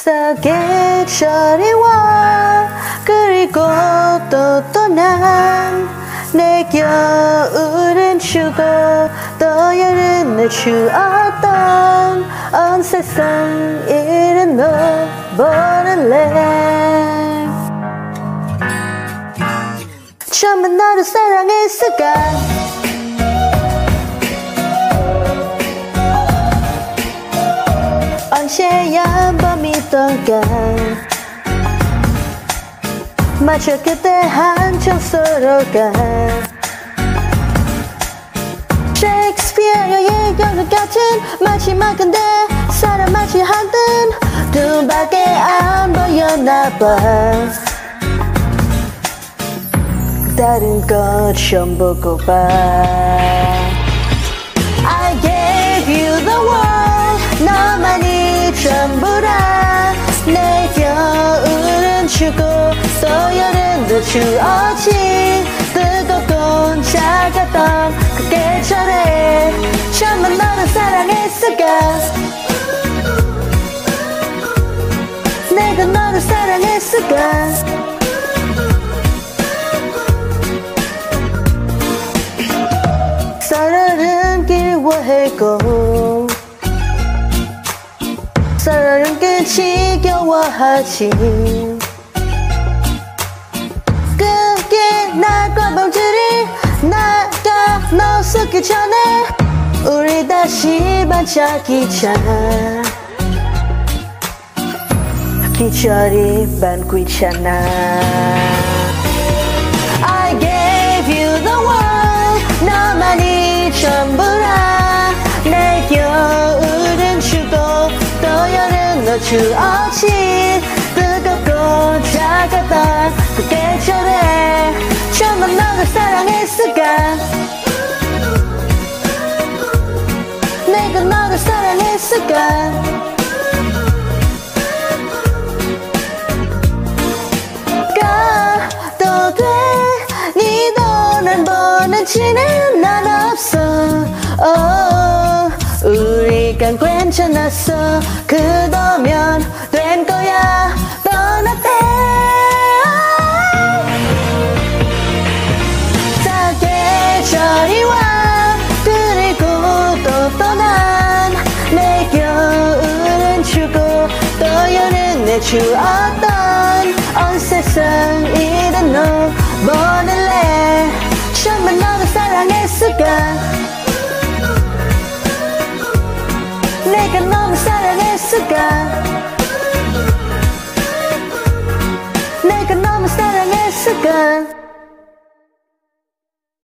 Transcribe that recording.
계절이 와 그리고 또 떠난 내 겨울은 추고 또 여름은 추웠던 온 세상 이른 너 보낼래 처음엔 너를 사랑했을까 언제야 밤이던가 마치 그때 한창 서로가 셰익스피어의 연극 같은 마지막 근데 사람 마치 한뜬 두 밖에 안 보였나 봐 다른 것 좀 보고 봐 I gave you the world 너만이 전부라 내 겨울은 추고 또 여름도 추워진 뜨겁고 차가웠던 그 계절에 처음엔 너를 사랑했을까 내가 너를 사랑했을까 서로는 그리워하고 서로는 지겨워하지 그게 날과 밤들이 나가 너 속기 전에 우리 다시 반짝이잖아 기절이 반고 있잖아 I gave you the world 너만이 전부라 내 겨울은 추고 또 여름도 추워진 뜨겁고 차가웠던 그 계절에 처음엔 너를 사랑했을까 내가 너를 사랑했을까 가도 돼 니도 날 보내지는 난 없어 우리간 괜찮았어 그러면 된 거야 떠났대 다 계절이 와 그리고 또 떠난 내 겨울은 추고 또 여름은 추웠던 온 세상 이른 너 보낼래 처음엔 너를 사랑했을까 내가 너를 사랑했을까 내가 너를 사랑했을까